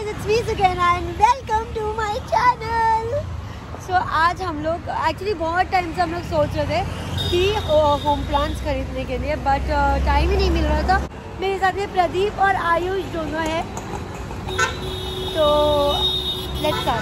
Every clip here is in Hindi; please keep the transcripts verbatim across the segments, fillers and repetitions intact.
it's me Sugena and welcome to my channel. So आज हम लोग एक्चुअली बहुत टाइम से हम लोग सोच रहे थे कि होम प्लांट्स खरीदने के लिए, बट टाइम ही नहीं मिल रहा था। मेरे साथ ये प्रदीप और आयुष दोनों हैं, तो लेट्स स्टार्ट।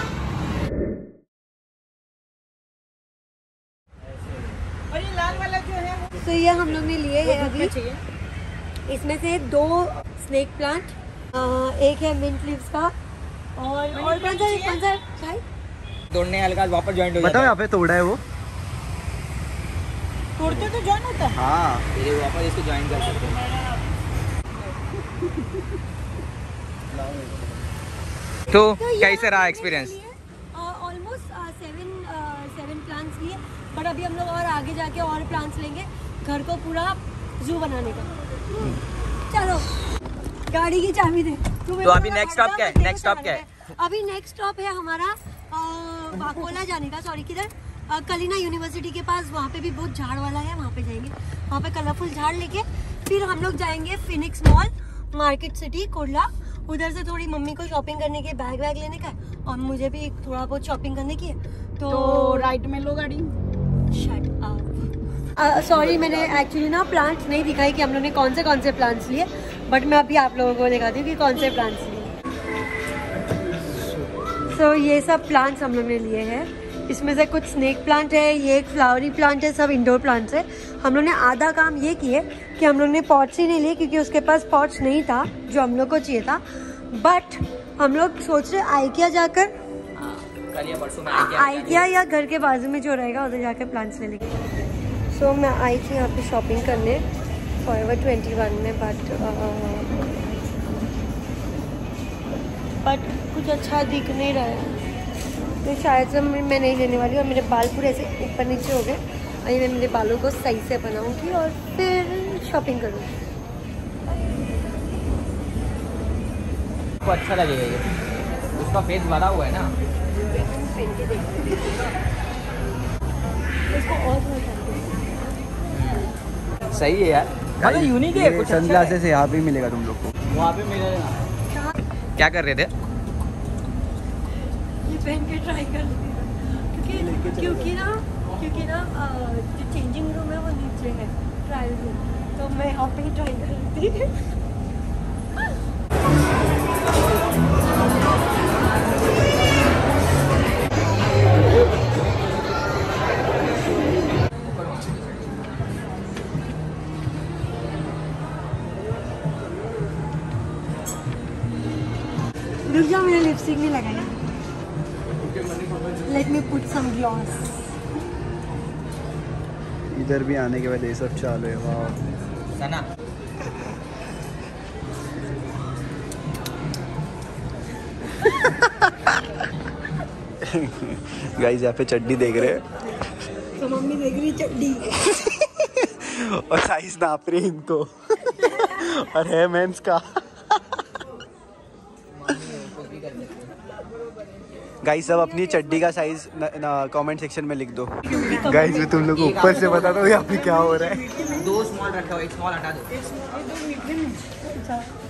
और ये लाल वाला जो है तो ये हम लोग ने लिए हैं अभी। इसमें से दो स्नेक प्लांट, एक है मिंट लीव्स का, और और कौन सा कौन सा भाई तोड़ने हल्का वापस ज्वाइन हो जाता है। बताओ यहाँ पे तोड़ा है वो, तोड़ते तो ज्वाइन होता है। हाँ फिर वापस इसको ज्वाइन कर सकते हैं। तो कैसे रहा experience? Almost seven seven plants लिए, बट अभी हम लोग और आगे जाके और प्लांट्स लेंगे घर को पूरा जू बनाने का। चलो गाड़ी की चाबी दे। तो अभी नेक्स्ट स्टॉप क्या है? नेक्स्ट स्टॉप क्या है? अभी नेक्स्ट स्टॉप है हमारा वाकोला जाने का। सॉरी किधर? कलिना यूनिवर्सिटी के पास, वहाँ पे भी बहुत झाड़ वाला है, वहाँ पे जाएंगे। वहाँ पे कलरफुल झाड़ लेके फिर हम लोग जाएंगे Phoenix mall, Market City, Kurla. उधर से थोड़ी मम्मी को शॉपिंग करने के, बैग वैग लेने का है, और मुझे भी थोड़ा बहुत शॉपिंग करने की है। तो, तो राइट में लो गाड़ी। Shut up. सॉरी uh, मैंने एक्चुअली ना प्लांट्स नहीं दिखाई कि हम लोग ने कौन से कौन से प्लांट्स लिए, बट मैं अभी आप लोगों को दिखाती हूँ कि कौन से प्लांट्स लिए। सो so, ये सब प्लांट्स हम लोग ने लिए हैं। इसमें से कुछ स्नेक प्लांट है, ये एक फ्लावरी प्लांट है, सब इंडोर प्लांट्स है। हम लोग ने आधा काम ये किए कि हम लोग ने पॉट्स ही नहीं लिए, क्योंकि उसके पास पॉट्स नहीं था जो हम लोग को चाहिए था। बट हम लोग सोच रहे आइकिया जाकर, आइकिया या घर के बाजू में जो रहेगा उधर जाकर प्लांट्स ले लेंगे। सो so, मैं आई थी यहाँ पे शॉपिंग करने फॉरएवर ट्वेंटी वन में, बट बट कुछ अच्छा दिख नहीं रहा है, तो शायद से मैं नहीं लेने वाली। और मेरे बाल पूरे ऐसे ऊपर नीचे हो गए। अभी मैं मेरे बालों को सही से बनाऊंगी और फिर शॉपिंग करूँगी। आपको अच्छा लगेगा ये, उसका फेस भरा हुआ है ना। इसको और सही है यार, मतलब यूनिक है कुछ। सनग्लासेस यहाँ पे मिलेगा तुम लोग को, वहाँ पे मिलेगा। क्या कर रहे थे? ये पहन के ट्राई कर लेती हूँ, क्योंकि क्योंकि ना क्योंकि ना जो चेंजिंग रूम है वो नीचे है, ट्रायल रूम, तो मैं यहाँ पे ही ट्राई कर लेती हूँ। रुक जाओ, मैंने लिपस्टिक नहीं लगाई। Let me put some gloss. इधर भी आने के बाद ये सब चालू है। वाह सना गाइस यहाँ पे चड्डी देख रहे हैं, तो मम्मी देख रही चड्डी और साइज नाप रही इनको और है मेंस का। गाइस सब अपनी चड्डी का साइज कमेंट सेक्शन में लिख दो। गाइस मैं तुम लोग को ऊपर से बताता हूँ यहाँ पे क्या हो रहा है। दो स्मॉल रखा हो, एक स्मॉल हटा दो।